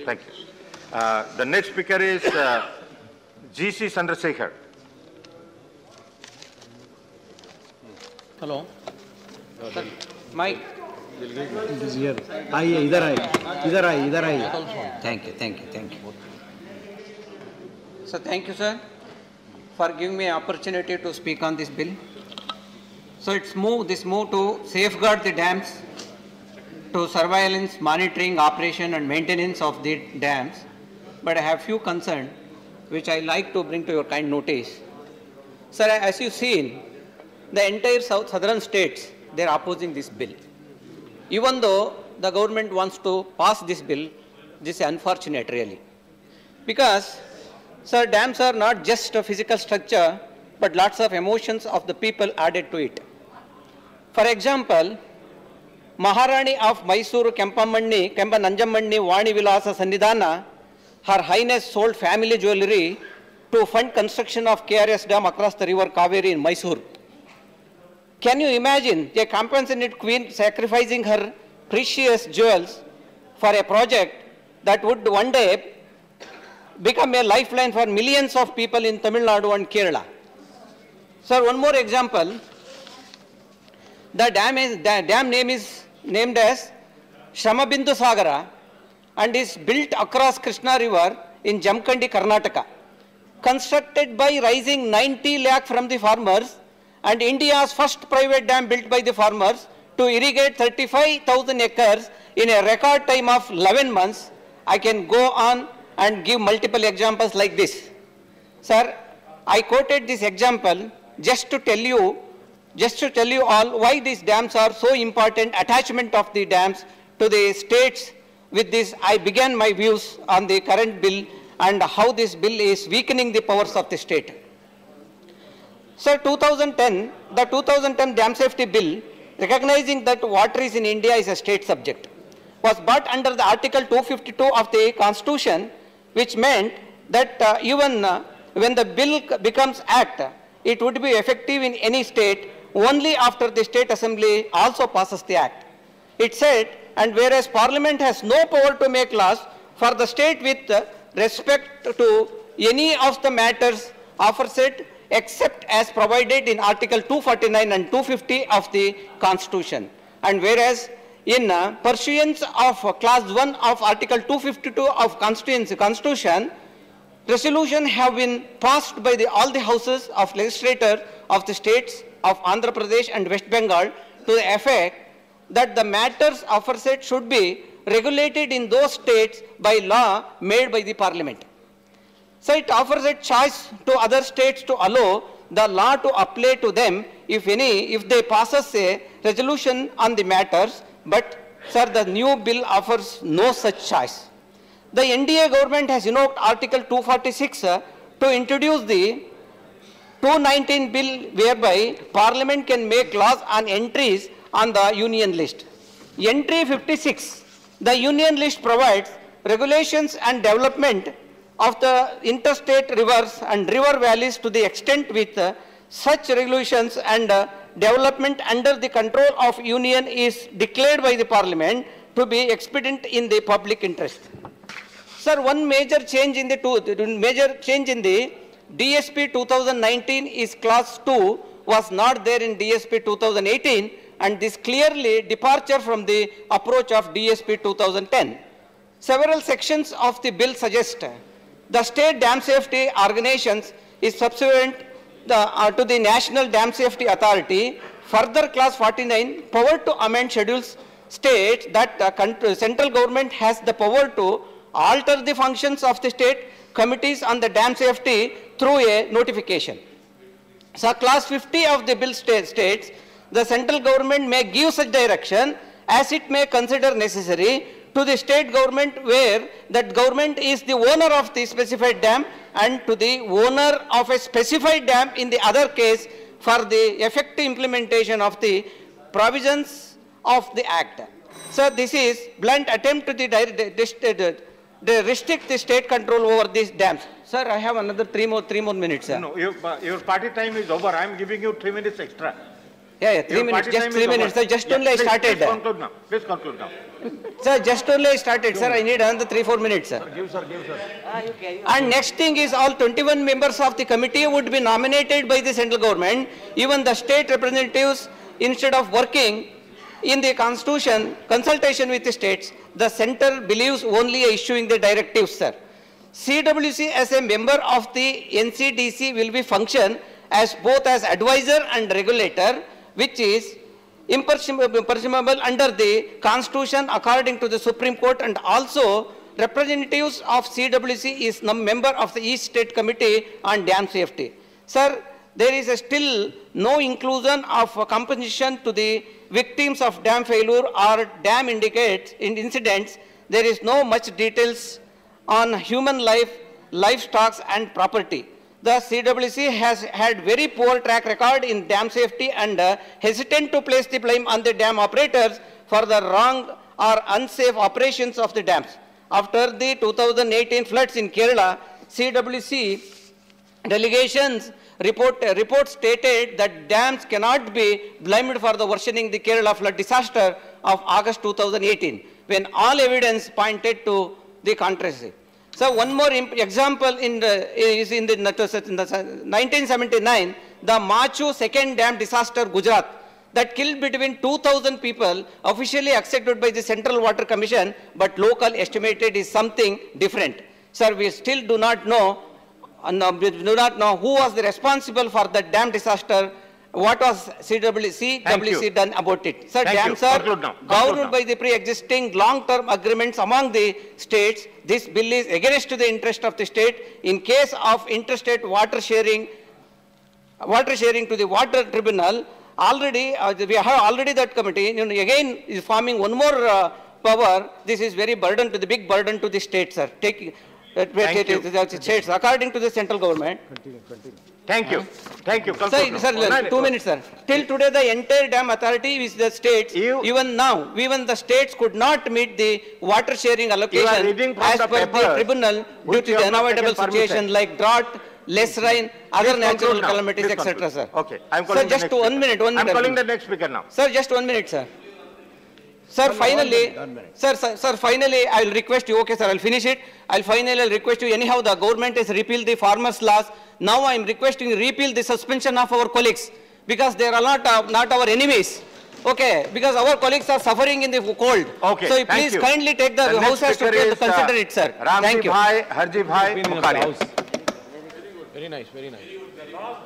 Thank you. The next speaker is G.C. Chandrasekhar. Hello. Sir, Mike. This here. Aye, idhar aaye. Thank you. So thank you, sir, for giving me an opportunity to speak on this bill. So this move to safeguard the dams, to surveillance, monitoring, operation and maintenance of the dams. But I have few concerns which I like to bring to your kind notice. Sir, as you seen, the entire southern states, they are opposing this bill. Even though the government wants to pass this bill, this is unfortunate really. Because, sir, dams are not just a physical structure, but lots of emotions of the people added to it. For example, Maharani of Mysore Kempa Nanjammanni Vani Vilasa Sannidhana, Her Highness sold family jewellery to fund construction of KRS Dam across the river Kaveri in Mysore. Can you imagine a compassionate queen sacrificing her precious jewels for a project that would one day become a lifeline for millions of people in Tamil Nadu and Kerala? Sir, one more example. The dam name is named as Shramabindu Sagara and is built across Krishna River in Jamkandi, Karnataka. Constructed by raising 90 lakh from the farmers and India's first private dam built by the farmers to irrigate 35,000 acres in a record time of 11 months. I can go on and give multiple examples like this. Sir, I quoted this example just to tell you all why these dams are so important, attachment of the dams to the states. With this, I began my views on the current bill and how this bill is weakening the powers of the state. Sir, the 2010 Dam Safety Bill, recognizing that water is in India is a state subject, was brought under the Article 252 of the Constitution, which meant that even when the bill becomes act, it would be effective in any state only after the State Assembly also passes the act. It said, and whereas Parliament has no power to make laws for the state with respect to any of the matters aforesaid except as provided in Article 249 and 250 of the Constitution. And whereas in pursuance of Clause 1 of Article 252 of Constitution, resolution have been passed by all the houses of legislators of the states of Andhra Pradesh and West Bengal to the effect that the matters aforesaid should be regulated in those states by law made by the Parliament. So it offers a choice to other states to allow the law to apply to them if they passes a resolution on the matters, but sir, the new bill offers no such choice. The NDA government has invoked Article 246 to introduce the 219 bill whereby Parliament can make laws on entries on the Union list. Entry 56, the Union list provides regulations and development of the interstate rivers and river valleys to the extent with such regulations and development under the control of Union is declared by the Parliament to be expedient in the public interest. Sir, one major change in the DSP 2019 is Clause 2 was not there in DSP 2018, and this clearly departure from the approach of DSP 2010. Several sections of the bill suggest the state dam safety organizations is subsequent to the National Dam Safety Authority. Further, Clause 49, power to amend schedules states that the central government has the power to alter the functions of the state committees on the dam safety through a notification. So, Clause 50 of the bill states the central government may give such direction as it may consider necessary to the state government where that government is the owner of the specified dam and to the owner of a specified dam in the other case for the effective implementation of the provisions of the Act. So, this is blunt attempt to restrict the state control over these dams. Sir, I have another three more minutes. Sir. No, your party time is over. I am giving you 3 minutes extra. Yeah, 3 minutes, just 3 minutes. Sir, just only I started. Please conclude now. Please conclude now. Sir, just only I started, sir. I need another 3-4 minutes, sir. Give, sir. And next thing is all 21 members of the committee would be nominated by the central government. Even the state representatives, instead of working in the constitution, consultation with the states, the center believes only issuing the directives, sir. CWC as a member of the NCDC will be function as both as advisor and regulator, which is impressionable under the constitution according to the Supreme Court, and also representatives of CWC is a member of the East State Committee on Dam Safety. Sir, there is still no inclusion of compensation to the victims of dam failure or dam incidents. There is no much details on human life, livestock and property. The CWC has had very poor track record in dam safety and hesitant to place the blame on the dam operators for the wrong or unsafe operations of the dams. After the 2018 floods in Kerala, CWC delegations report stated that dams cannot be blamed for the worsening the Kerala flood disaster of August 2018, when all evidence pointed to the contrary. So one more example is in the 1979, the Machu second dam disaster, Gujarat, that killed between 2,000 people, officially accepted by the Central Water Commission, but local estimated is something different. Sir, we still do not know who was the responsible for the dam disaster. What was CWC done about it? Sir, dams are governed by the pre-existing long-term agreements among the states. This bill is against the interest of the state. In case of interstate water sharing to the water tribunal, already we have already that committee. Again is forming one more power. This is very big burden to the states, sir. States according to the central government. Continue. Thank you. Sir, 2 minutes, sir. Till today, the entire dam authority is the states. Even now, even the states could not meet the water sharing allocation as per the tribunal due to the unavoidable situation like drought, less rain, other natural calamities, etc. Sir. Okay, I'm calling sir, just 1 minute. I'm calling the next speaker now. Sir, just 1 minute, sir. Sir, finally, finally, I will request you, okay, sir, I'll finish it. I'll request you, anyhow, the government has repealed the farmers' laws. Now I am requesting you repeal the suspension of our colleagues, because they are not our enemies. Okay, because our colleagues are suffering in the cold. Okay, so please kindly take the House has to consider it, sir. Thank you. Harji Bhai, Mukhari. Very nice.